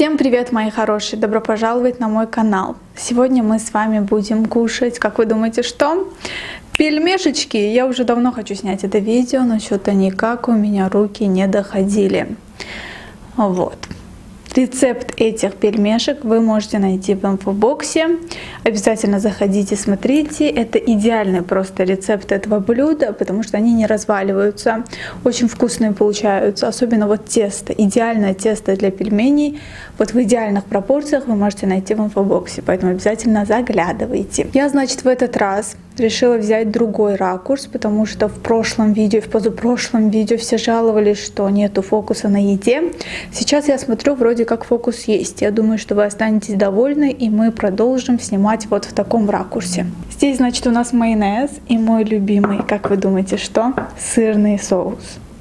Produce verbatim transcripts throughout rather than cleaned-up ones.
Всем привет, мои хорошие! Добро пожаловать на мой канал. Сегодня мы с вами будем кушать, как вы думаете, что? Пельмешечки. Я уже давно хочу снять это видео, но что-то никак у меня руки не доходили. Вот. Рецепт этих пельмешек вы можете найти в инфобоксе. Обязательно заходите, смотрите. Это идеальный просто рецепт этого блюда, потому что они не разваливаются. Очень вкусные получаются. Особенно вот тесто. Идеальное тесто для пельменей. Вот в идеальных пропорциях вы можете найти в инфобоксе. Поэтому обязательно заглядывайте. Я, значит, в этот раз решила взять другой ракурс, потому что в прошлом видео, в позапрошлом видео все жаловались, что нету фокуса на еде. Сейчас я смотрю, вроде как фокус есть. Я думаю, что вы останетесь довольны, и мы продолжим снимать вот в таком ракурсе. Здесь, значит, у нас майонез и мой любимый, как вы думаете, что? Сырный соус.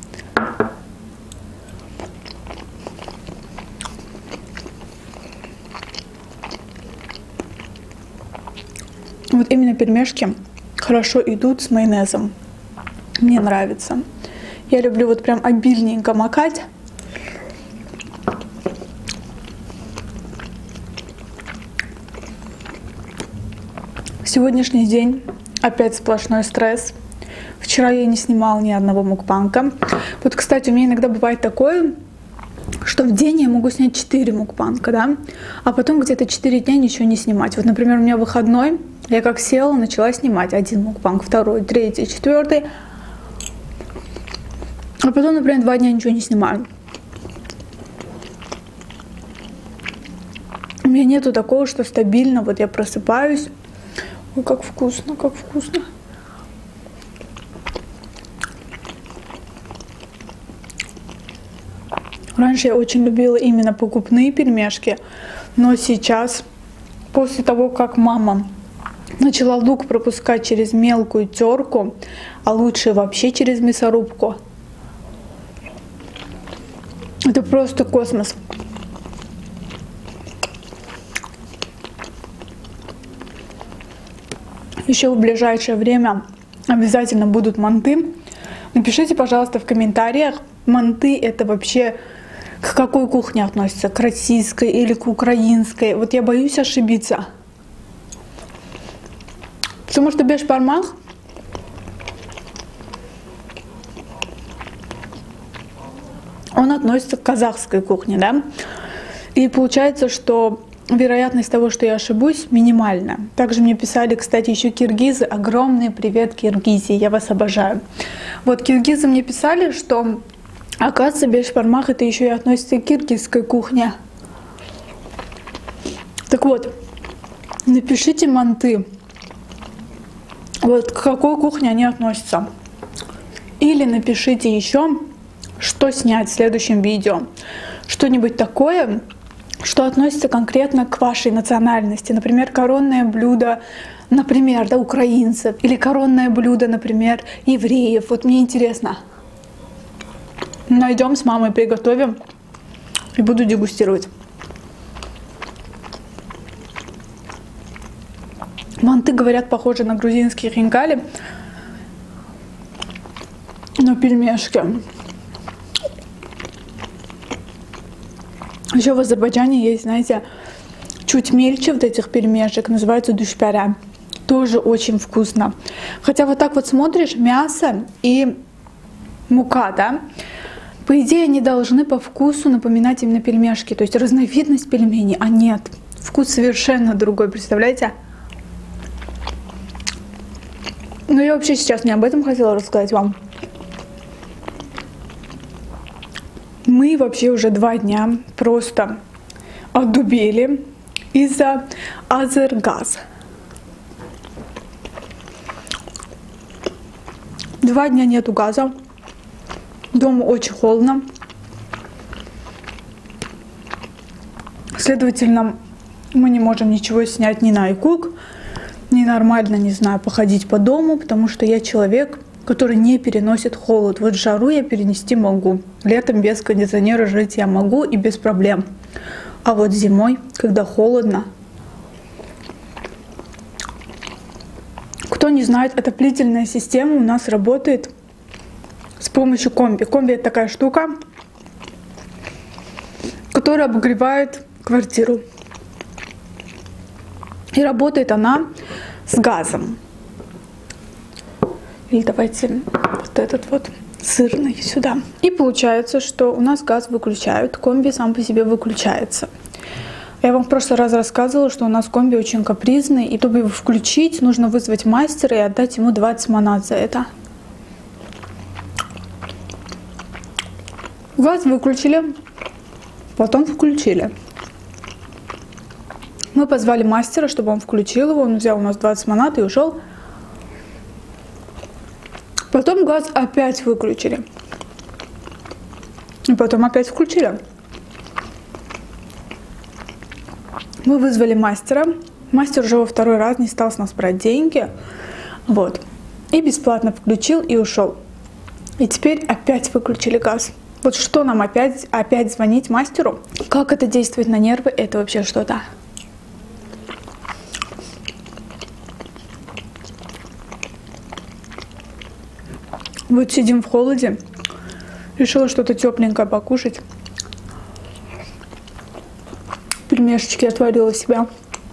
Вот именно пельмешки хорошо идут с майонезом. Мне нравится. Я люблю вот прям обильненько макать. Сегодняшний день опять сплошной стресс. Вчера я не снимала ни одного мукбанга. Вот, кстати, у меня иногда бывает такое, что в день я могу снять четыре мукбанга, да? А потом где-то четыре дня ничего не снимать. Вот, например, у меня выходной, я как села, начала снимать один мукбанг, второй, третий, четвертый. А потом, например, два дня ничего не снимаю. У меня нету такого, что стабильно, вот я просыпаюсь. Ой, как вкусно, как вкусно. Раньше я очень любила именно покупные пельмешки, но сейчас, после того, как мама начала лук пропускать через мелкую терку, а лучше вообще через мясорубку, это просто космос. Еще в ближайшее время обязательно будут манты. Напишите, пожалуйста, в комментариях, манты это вообще к какой кухне относятся? К российской или к украинской? Вот я боюсь ошибиться. Потому что бешбармак он относится к казахской кухне, да? И получается, что вероятность того, что я ошибусь, минимальна. Также мне писали, кстати, еще киргизы. Огромный привет, Киргизии, я вас обожаю. Вот киргизы мне писали, что, оказывается, бешбармак это еще и относится к киргизской кухне. Так вот, напишите манты, вот к какой кухне они относятся. Или напишите еще, что снять в следующем видео. Что-нибудь такое, что относится конкретно к вашей национальности. Например, коронное блюдо, например, да, украинцев. Или коронное блюдо, например, евреев. Вот мне интересно. Найдем с мамой, приготовим и буду дегустировать. Манты, говорят, похожи на грузинские хинкали, но пельмешки. Еще в Азербайджане есть, знаете, чуть мельче вот этих пельмешек, называется душпяра. Тоже очень вкусно. Хотя вот так вот смотришь, мясо и мука, да, по идее они должны по вкусу напоминать именно пельмешки, то есть разновидность пельменей, а нет. Вкус совершенно другой, представляете? Но я вообще сейчас не об этом хотела рассказать вам. Мы вообще уже два дня просто одубели из-за Азергаз. Два дня нету газа. Дома очень холодно. Следовательно, мы не можем ничего снять ни на iCook, ни нормально, не знаю, походить по дому, потому что я человек, который не переносит холод. Вот жару я перенести могу. Летом без кондиционера жить я могу и без проблем. А вот зимой, когда холодно. Кто не знает, отоплительная система у нас работает с помощью комби. Комби это такая штука, которая обогревает квартиру. И работает она с газом. И давайте вот этот вот сырный сюда. И получается, что у нас газ выключают, комби сам по себе выключается. Я вам в прошлый раз рассказывала, что у нас комби очень капризный, и чтобы его включить, нужно вызвать мастера и отдать ему двадцать манат за это. Газ выключили, потом включили. Мы позвали мастера, чтобы он включил его, он взял у нас двадцать манат и ушел. Потом газ опять выключили. И потом опять включили. Мы вызвали мастера. Мастер уже во второй раз не стал с нас брать деньги. Вот. И бесплатно включил и ушел. И теперь опять выключили газ. Вот что нам опять, опять звонить мастеру? Как это действует на нервы, это вообще что-то. Вот сидим в холоде. Решила что-то тепленькое покушать. Пельмешечки отварила себя.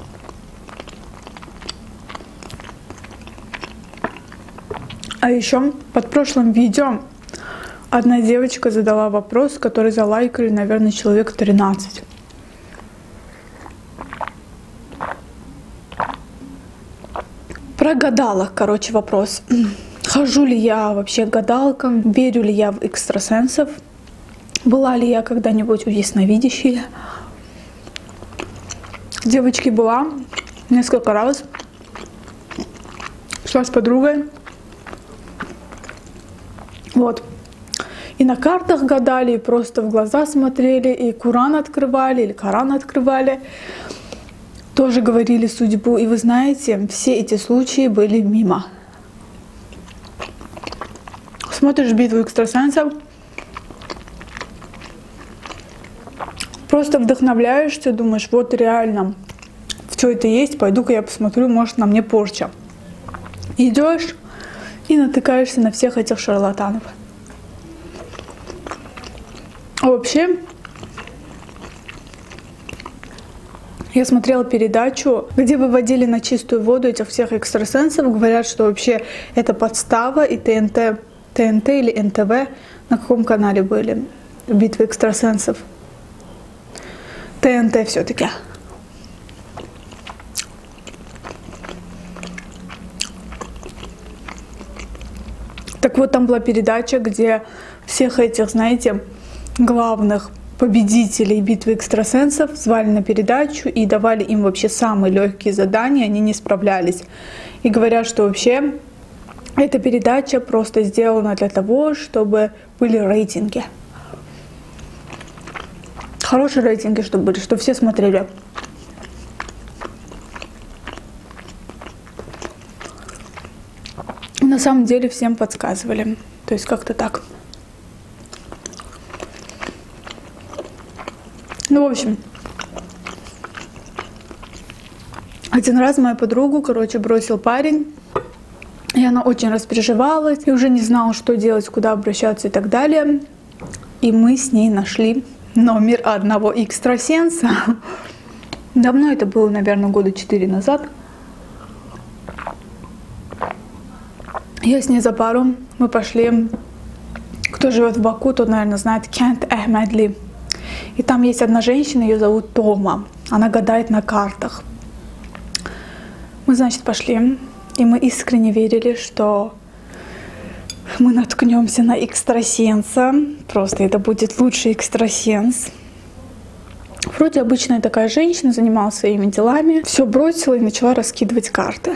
А еще под прошлым видео одна девочка задала вопрос, который залайкали, наверное, человек тринадцать. Про гадалок, короче, вопрос. Хожу ли я вообще к гадалкам? Верю ли я в экстрасенсов? Была ли я когда-нибудь у ясновидящей? Девочки, была несколько раз. Шла с подругой. Вот. И на картах гадали, и просто в глаза смотрели, и Куран открывали, или Коран открывали. Тоже говорили судьбу. И вы знаете, все эти случаи были мимо. Смотришь битву экстрасенсов, просто вдохновляешься, думаешь, вот реально, все это есть, пойду-ка я посмотрю, может, на мне порча. Идешь и натыкаешься на всех этих шарлатанов. А вообще, я смотрела передачу, где выводили на чистую воду этих всех экстрасенсов, говорят, что вообще это подстава, и ТНТ, ТНТ или эн тэ вэ, на каком канале были битвы экстрасенсов? ТНТ все-таки. Так вот, там была передача, где всех этих, знаете, главных победителей битвы экстрасенсов звали на передачу и давали им вообще самые легкие задания, они не справлялись. И говорят, что вообще эта передача просто сделана для того, чтобы были рейтинги. Хорошие рейтинги, чтобы были, чтобы все смотрели. На самом деле всем подсказывали. То есть как-то так. Ну, в общем, один раз мою подругу, короче, бросил парень. И она очень распереживалась, и уже не знала, что делать, куда обращаться и так далее. И мы с ней нашли номер одного экстрасенса. Давно это было, наверное, года четыре назад. Я с ней за пару, мы пошли. Кто живет в Баку, тот, наверное, знает Кент Ахмедли. И там есть одна женщина, ее зовут Тома. Она гадает на картах. Мы, значит, пошли. И мы искренне верили, что мы наткнемся на экстрасенса. Просто это будет лучший экстрасенс. Вроде обычная такая женщина, занималась своими делами. Все бросила и начала раскидывать карты.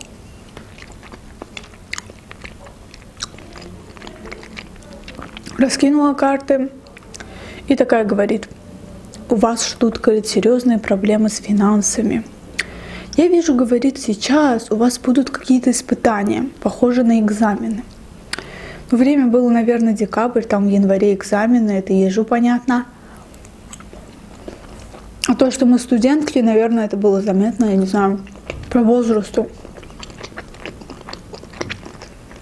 Раскинула карты. И такая говорит: у вас ждут, говорит, серьезные проблемы с финансами. Я вижу, говорит, сейчас у вас будут какие-то испытания, похожие на экзамены. Но время было, наверное, декабрь, там в январе экзамены, это ежу понятно. А то, что мы студентки, наверное, это было заметно, я не знаю, по возрасту.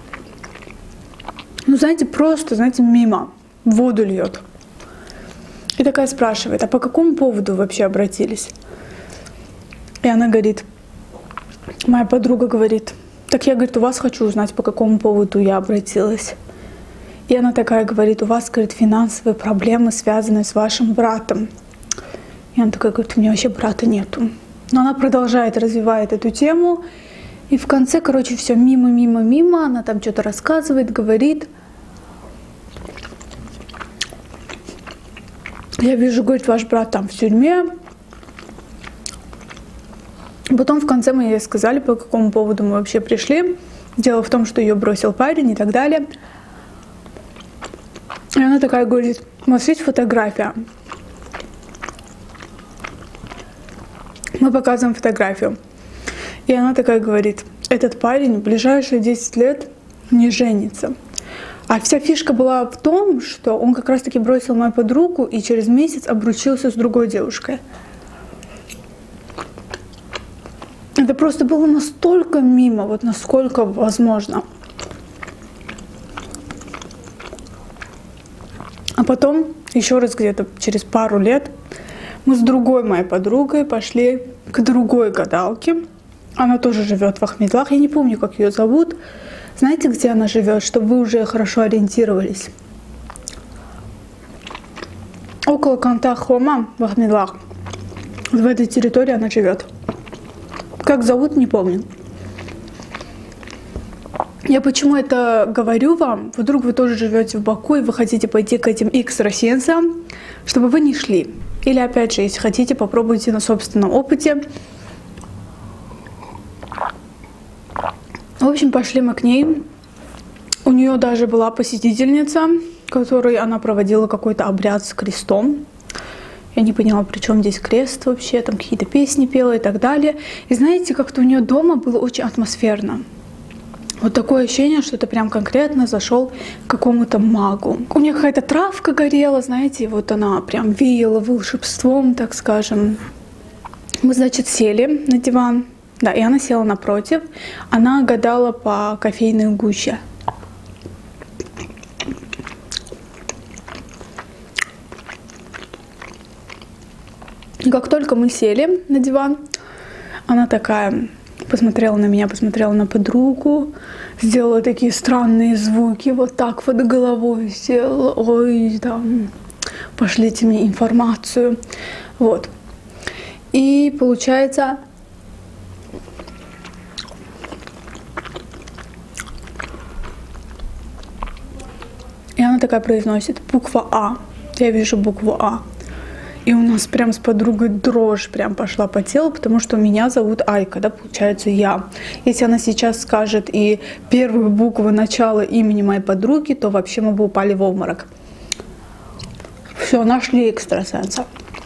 Ну, знаете, просто, знаете, мимо, воду льет. И такая спрашивает: а по какому поводу вы вообще обратились? И она говорит, моя подруга говорит, так я, говорит, у вас хочу узнать, по какому поводу я обратилась. И она такая говорит, у вас, говорит, финансовые проблемы, связанные с вашим братом. И она такая говорит, у меня вообще брата нету. Но она продолжает, развивает эту тему. И в конце, короче, все мимо, мимо, мимо. Она там что-то рассказывает, говорит. Я вижу, говорит, ваш брат там в тюрьме. Потом в конце мы ей сказали, по какому поводу мы вообще пришли. Дело в том, что ее бросил парень и так далее. И она такая говорит, у вас есть фотография? Мы показываем фотографию. И она такая говорит, этот парень в ближайшие десять лет не женится. А вся фишка была в том, что он как раз-таки бросил мою подругу и через месяц обручился с другой девушкой. Это просто было настолько мимо, вот насколько возможно. А потом, еще раз где-то через пару лет, мы с другой моей подругой пошли к другой гадалке. Она тоже живет в Ахмедлах. Я не помню, как ее зовут. Знаете, где она живет, чтобы вы уже хорошо ориентировались? Около Кантахома в Ахмедлах. В этой территории она живет. Как зовут, не помню. Я почему это говорю вам? Вдруг вы тоже живете в Баку и вы хотите пойти к этим экс-россиянцам, чтобы вы не шли. Или опять же, если хотите, попробуйте на собственном опыте. В общем, пошли мы к ней. У нее даже была посетительница, которой она проводила какой-то обряд с крестом. Я не поняла, при чем здесь крест вообще, там какие-то песни пела и так далее. И знаете, как-то у нее дома было очень атмосферно. Вот такое ощущение, что ты прям конкретно зашел к какому-то магу. У нее какая-то травка горела, знаете, и вот она прям веяла волшебством, так скажем. Мы, значит, сели на диван. Да, и она села напротив. Она гадала по кофейной гуще. И как только мы сели на диван, она такая посмотрела на меня, посмотрела на подругу, сделала такие странные звуки, вот так вот головой сделала. Ой, там, пошлите мне информацию. Вот. И получается... И она такая произносит буква А. Я вижу букву А. И у нас прям с подругой дрожь прям пошла по телу, потому что меня зовут Айка, да, получается я. Если она сейчас скажет и первую букву начала имени моей подруги, то вообще мы бы упали в обморок. Все, нашли экстрасенса.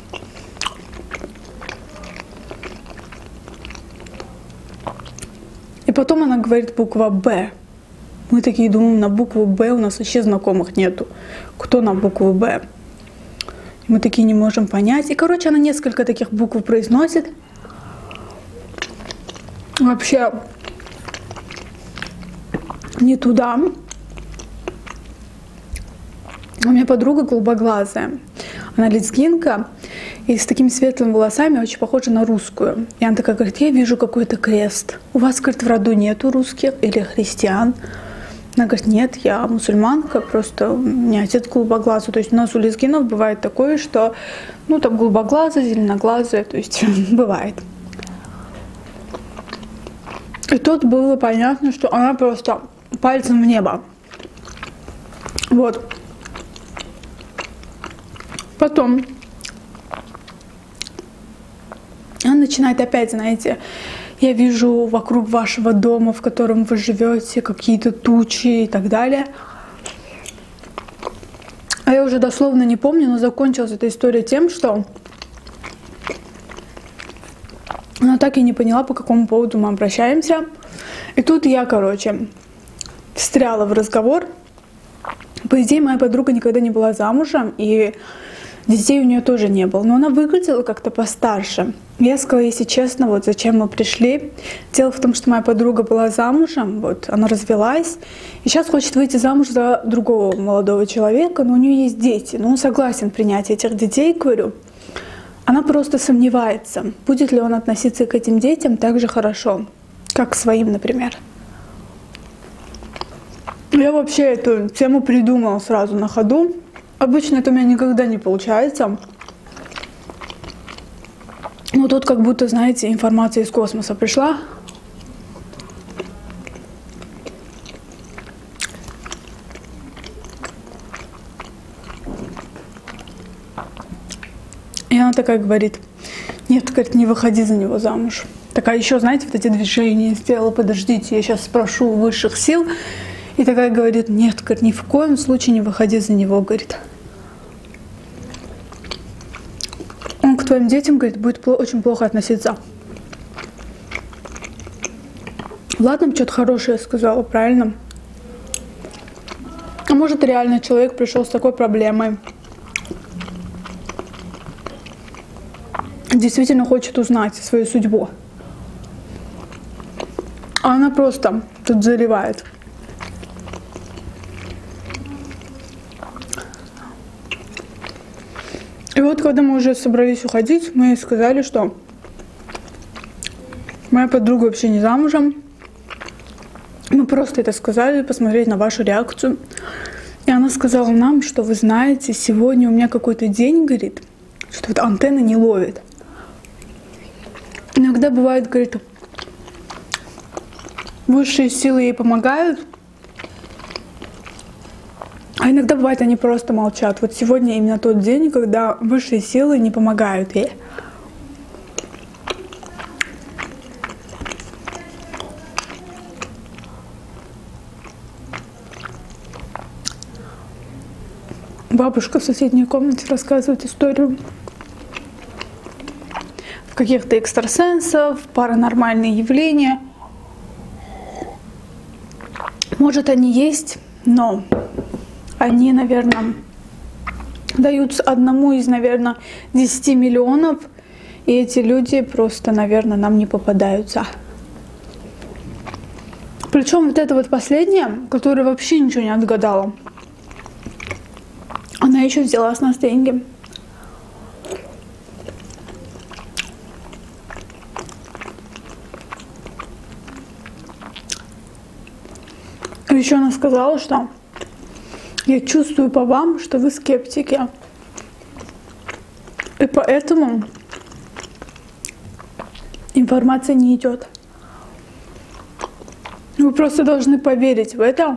И потом она говорит буква Б. Мы такие думаем, на букву Б у нас вообще знакомых нету. Кто на букву Б? Мы такие не можем понять. И, короче, она несколько таких букв произносит. Вообще не туда. У меня подруга голубоглазая. Она лезгинка. И с такими светлыми волосами, очень похожа на русскую. И она такая говорит, я вижу какой-то крест. У вас, говорит, в роду нету русских или христиан? Она говорит, нет, я мусульманка, просто у меня отец голубоглазый. То есть у нас у лезгинов бывает такое, что, ну, там голубоглазые, зеленоглазые, то есть бывает. И тут было понятно, что она просто пальцем в небо. Вот. Потом она начинает опять, знаете, я вижу вокруг вашего дома, в котором вы живете, какие-то тучи и так далее. А я уже дословно не помню, но закончилась эта история тем, что она так и не поняла, по какому поводу мы обращаемся. И тут я, короче, встряла в разговор. По идее, моя подруга никогда не была замужем, и Детей у нее тоже не было, но она выглядела как-то постарше. Я сказала, если честно, вот зачем мы пришли. Дело в том, что моя подруга была замужем, вот она развелась, и сейчас хочет выйти замуж за другого молодого человека, но у нее есть дети, но он согласен принять этих детей, говорю. Она просто сомневается, будет ли он относиться к этим детям так же хорошо, как к своим, например. Я вообще эту тему придумала сразу на ходу. Обычно это у меня никогда не получается. Но тут как будто, знаете, информация из космоса пришла. И она такая говорит: нет, говорит, не выходи за него замуж. Такая еще, знаете, вот эти движения сделала, подождите, я сейчас спрошу у высших сил. И такая говорит: нет, говорит, ни в коем случае не выходи за него, говорит. Он к твоим детям, говорит, будет очень плохо относиться. Ладно, что-то хорошее сказала, правильно? А может, реально человек пришел с такой проблемой. Действительно хочет узнать свою судьбу. А она просто тут заливает. И вот, когда мы уже собрались уходить, мы ей сказали, что моя подруга вообще не замужем. Мы просто это сказали, посмотреть на вашу реакцию. И она сказала нам, что вы знаете, сегодня у меня какой-то день, говорит, что вот антенна не ловит. Иногда бывает, говорит, высшие силы ей помогают, а иногда бывает, они просто молчат. Вот сегодня именно тот день, когда высшие силы не помогают ей. Бабушка в соседней комнате рассказывает историю каких-то экстрасенсов, паранормальные явления. Может, они есть, но они, наверное, даются одному из, наверное, десяти миллионов, и эти люди просто, наверное, нам не попадаются. Причем вот эта вот последняя, которая вообще ничего не отгадала, она еще взяла с нас деньги. Еще она сказала, что я чувствую по вам, что вы скептики. И поэтому информация не идет. Вы просто должны поверить в это,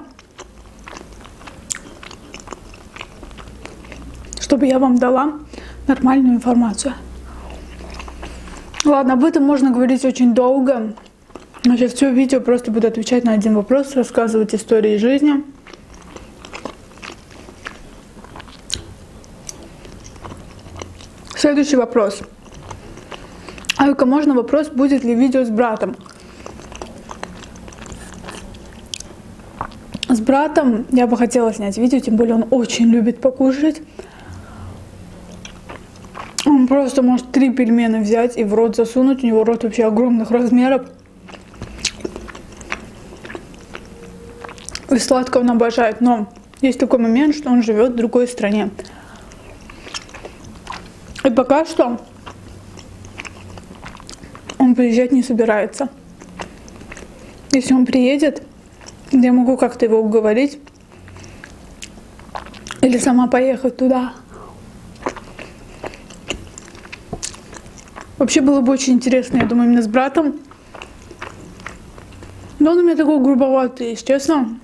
чтобы я вам дала нормальную информацию. Ладно, об этом можно говорить очень долго. Но сейчас все видео просто буду отвечать на один вопрос, рассказывать истории жизни. Следующий вопрос. Аюка, можно вопрос, будет ли видео с братом? С братом я бы хотела снять видео, тем более он очень любит покушать. Он просто может три пельмена взять и в рот засунуть. У него рот вообще огромных размеров. И сладкого он обожает. Но есть такой момент, что он живет в другой стране. И пока что он приезжать не собирается. Если он приедет, я могу как-то его уговорить. Или сама поехать туда. Вообще было бы очень интересно, я думаю, именно с братом. Но он у меня такой грубоватый, если честно.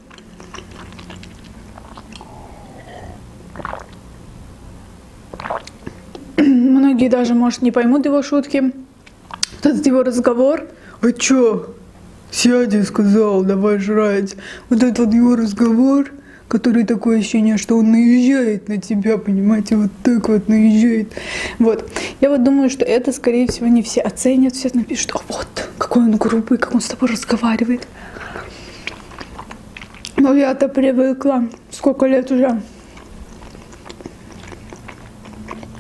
Многие даже, может, не поймут его шутки. Вот этот его разговор. А чё? Сядя сказал, давай жрать. Вот этот вот его разговор, который такое ощущение, что он наезжает на тебя, понимаете, вот так вот наезжает. Вот. Я вот думаю, что это, скорее всего, не все оценят, все напишут, а вот, какой он грубый, как он с тобой разговаривает. Но я-то привыкла. Сколько лет уже?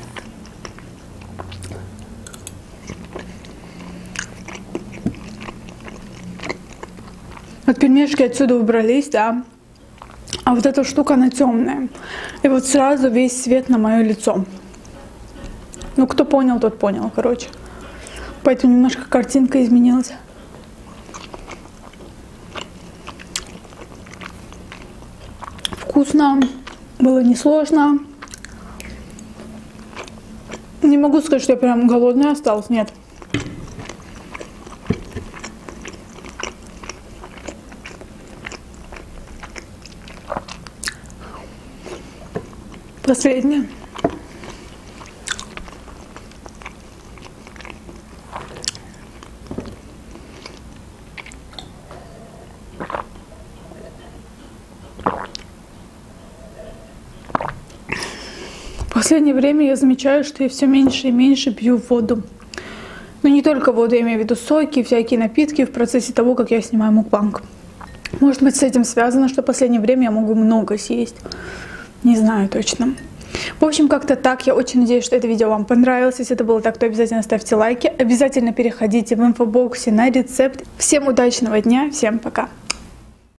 Вот пельмешки отсюда убрались, да. А вот эта штука, она темная. И вот сразу весь свет на мое лицо. Ну, кто понял, тот понял, короче. Поэтому немножко картинка изменилась. Вкусно. Было несложно. Не могу сказать, что я прям голодная осталась. Нет. Последнее. В последнее время я замечаю, что я все меньше и меньше пью воду. Но не только воду, я имею в виду соки, всякие напитки в процессе того, как я снимаю мукбанг. Может быть, с этим связано, что в последнее время я могу много съесть. Не знаю точно. В общем, как-то так. Я очень надеюсь, что это видео вам понравилось. Если это было так, то обязательно ставьте лайки. Обязательно переходите в инфобоксе на рецепт. Всем удачного дня. Всем пока.